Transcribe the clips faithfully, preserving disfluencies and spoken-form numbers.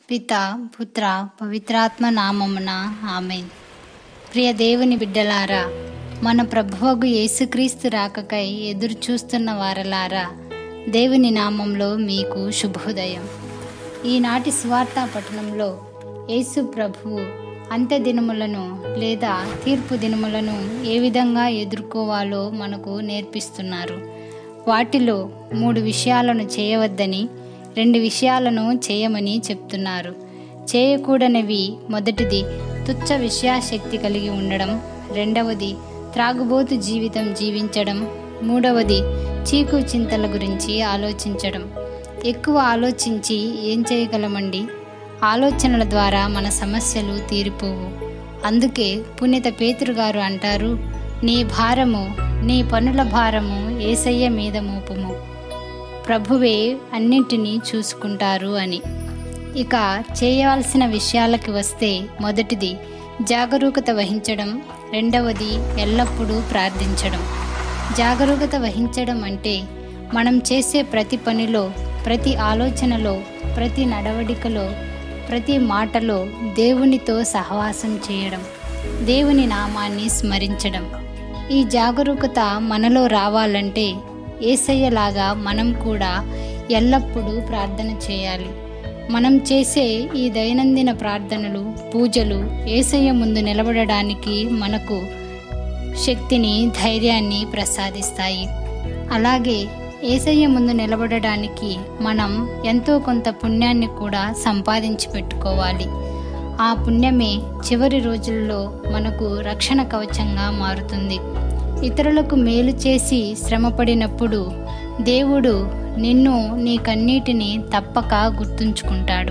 పిత పుత్ర పవిత్రాత్మ నామమున ఆమేన్. ప్రియ దేవుని బిడ్డలారా, మన ప్రభువగు యేసుక్రీస్తు రాకకై ఎదురు చూస్తున్న వారలారా, దేవుని నామంలో మీకు శుభోదయం. ఈనాటి సువార్తా పఠనంలో యేసు ప్రభువు అంత్య దినములను లేదా తీర్పు దినములను ఏ విధంగా ఎదుర్కోవాలో మనకు నేర్పిస్తున్నారు. వాటిలో మూడు విషయాలను చేయవద్దని, రెండు విషయాలను చేయమని చెప్తున్నారు. చేయకూడనివి: మొదటిది తుచ్చ విషయాశక్తి కలిగి ఉండడం, రెండవది త్రాగుబోతు జీవితం జీవించడం, మూడవది చీకు చింతల గురించి ఆలోచించడం. ఎక్కువ ఆలోచించి ఏం చేయగలమండి? ఆలోచనల ద్వారా మన సమస్యలు తీరిపోవు. అందుకే పునీత పేతురు గారు అంటారు, నీ భారము, నీ పనుల భారము యేసయ్య మీద మోపుము, ప్రభువే అన్నింటినీ చూసుకుంటారు అని. ఇక చేయవలసిన విషయాలకి వస్తే, మొదటిది జాగరూకత వహించడం, రెండవది ఎల్లప్పుడూ ప్రార్థించడం. జాగరూకత వహించడం అంటే మనం చేసే ప్రతి పనిలో, ప్రతి ఆలోచనలో, ప్రతి నడవడికలో, ప్రతి మాటలో దేవునితో సహవాసం చేయడం, దేవుని నామాన్ని స్మరించడం. ఈ జాగరూకత మనలో రావాలంటే యేసయ్యలాగా మనం కూడా ఎల్లప్పుడూ ప్రార్థన చేయాలి. మనం చేసే ఈ దైనందిన ప్రార్థనలు, పూజలు యేసయ్య ముందు నిలబడడానికి మనకు శక్తిని, ధైర్యాన్ని ప్రసాదిస్తాయి. అలాగే యేసయ్య ముందు నిలబడడానికి మనం ఎంతో కొంత పుణ్యాన్ని కూడా సంపాదించి పెట్టుకోవాలి. ఆ పుణ్యమే చివరి రోజుల్లో మనకు రక్షణ కవచంగా మారుతుంది. ఇతరులకు మేలు చేసి శ్రమపడినప్పుడు దేవుడు నిన్ను, నీ కన్నీటిని తప్పక గుర్తుంచుకుంటాడు.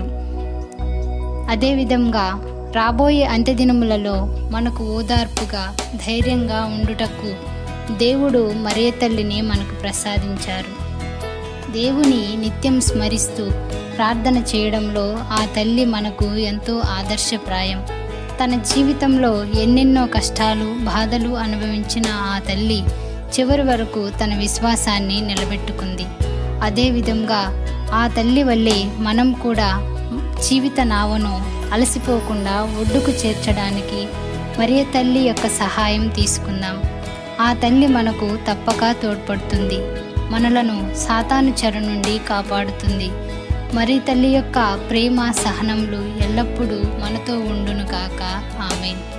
అదేవిధంగా రాబోయే అంత్యదినములలో మనకు ఓదార్పుగా, ధైర్యంగా ఉండుటకు దేవుడు మరియ తల్లిని మనకు ప్రసాదించారు. దేవుని నిత్యం స్మరిస్తూ ప్రార్థన చేయడంలో ఆ తల్లి మనకు ఎంతో ఆదర్శప్రాయం. తన జీవితంలో ఎన్నెన్నో కష్టాలు, బాధలు అనుభవించిన ఆ తల్లి చివరి వరకు తన విశ్వాసాన్ని నిలబెట్టుకుంది. అదేవిధంగా ఆ తల్లి వల్లే మనం కూడా జీవిత నావను అలసిపోకుండా ఒడ్డుకు చేర్చడానికి మరియ తల్లి యొక్క సహాయం తీసుకుందాం. ఆ తల్లి మనకు తప్పక తోడ్పడుతుంది, మనలను సాతాను చెర నుండి కాపాడుతుంది. మరి తల్లి యొక్క ప్రేమ, సహనములు ఎల్లప్పుడూ మనతో ఉండును కాక. ఆమేన్.